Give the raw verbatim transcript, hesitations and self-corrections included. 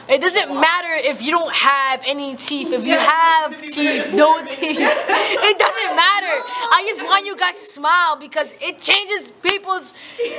It doesn't matter if you don't have any teeth, if you have teeth, no teeth. It doesn't matter. I just want you guys to smile because it changes people's